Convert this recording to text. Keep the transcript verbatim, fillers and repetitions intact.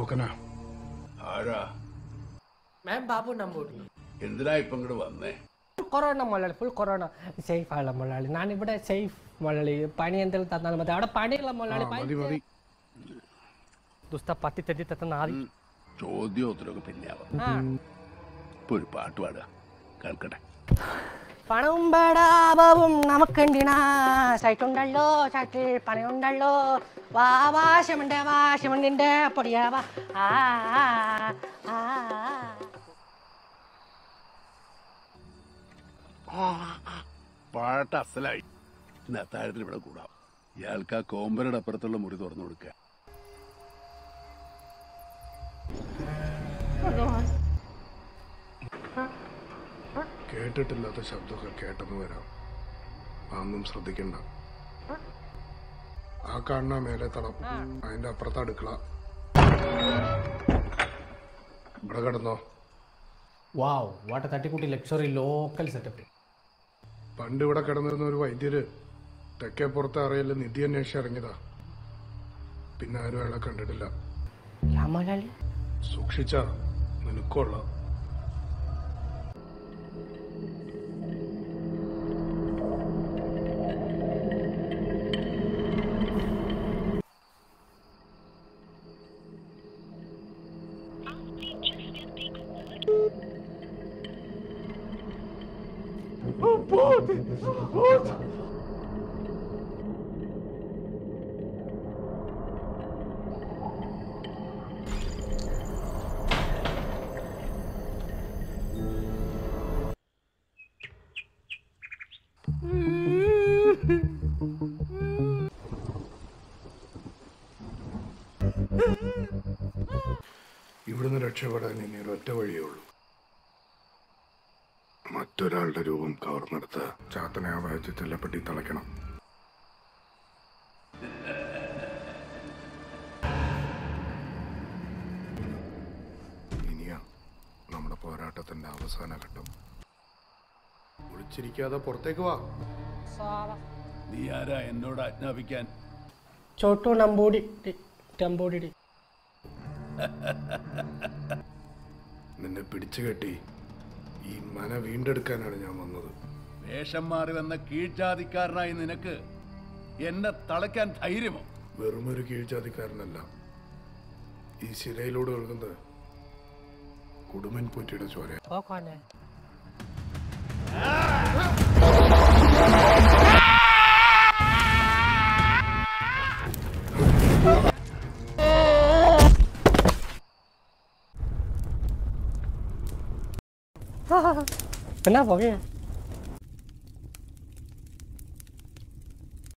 പോക്കനാ ആരാ? ഞാൻ ബാബു നമ്പൂരി. എന്തിനാ ഇപ്പം ഇങ്ങോട്ട് വന്നേ? കൊറോണ മുതലാളി, ഫുൾ കൊറോണ സേഫ് ആയുള്ള മുതലാളി. ഞാനിവിടെ സേഫ് മുതലാളി. പണി എന്തെങ്കിലും തന്നാൽ മതി. അവിടെ പണിയുള്ള മുതലാളി. ദുസ്ത പത്തി തെറ്റി തന്ന ആദ്യം ചോദ്യോത്തരൊക്കെ പിന്നെ ഇപ്പൊ ഒരു പാട്ട് പാടുക കേൾക്കട്ടെ. പണവും ബടാപവും നമുക്കുണ്ടിനാ സൈറ്റുണ്ടല്ലോ ചാറ്റിൽ പണിയുണ്ടല്ലോ വാ വാശമുണ്ട് വാശമുണ്ടിന്റെ പൊടിയാവാ ആ പാട്ട് അസലായി. അത്താഴത്തിൽ ഇവിടെ കൂടാം. ഇയാൾക്ക് ആ കോമ്പരയുടെ അപ്പുറത്തുള്ള മുറി തുറന്നു കൊടുക്കുക. കേട്ടിട്ടില്ലാത്ത ശബ്ദമൊക്കെ കേട്ടെന്ന് വരാം. അതൊന്നും ശ്രദ്ധിക്കണ്ട. ആ കാണുന്ന മേലെ തളം, അതിന്റെ അപ്പുറത്ത് അടുക്കള. ഇവിടെ കിടന്നോ. വാവ്, വാട്ട് തട്ടിക്കൂട്ടി ലക്ഷറി ലോക്കൽ സെറ്റപ്പ്. പണ്ട് ഇവിടെ കിടന്നിരുന്ന ഒരു വൈദ്യര് തെക്കേ പുറത്തെ അറിയില്ല നിധി അന്വേഷിച്ച് ഇറങ്ങിയതാ. പിന്നെ ആരും അയാളെ കണ്ടിട്ടില്ല. സൂക്ഷിച്ച നിനക്കുള്ള ഇവിടുന്ന് രക്ഷപ്പെടാൻ ഇനി ഒരൊറ്റ വഴിയേ ഉള്ളൂ. മറ്റൊരാളുടെ രൂപം കവർന്നെടുത്ത് ചാത്തനെ ആ വയറ്റെല്ലപ്പെട്ടി തളയ്ക്കണം. ഇനിയാ നമ്മുടെ പോരാട്ടത്തിന്റെ അവസാന ഘട്ടം. ഒളിച്ചിരിക്കാതെ പുറത്തേക്ക് വാ. നീ ആരാ എന്നോട് ആജ്ഞാപിക്കാൻ? ചോട്ടു നമ്പൂടി ടമ്പൂടി. നിന്നെ പിടിച്ചു കെട്ടി ഈ മന വീണ്ടെടുക്കാനാണ് ഞാൻ വന്നത്. വേഷം മാറി വന്ന കീഴ്ജാതിക്കാരനായി നിനക്ക് എന്നെ തളയ്ക്കാൻ ധൈര്യമോ? വെറുമൊരു കീഴ്ജാതിക്കാരനല്ല. ഈ ശിലയിലൂടെ ഒഴുകുന്നത് കുടുംബൻ പോറ്റിയുടെ ചോര. Kenapa ya?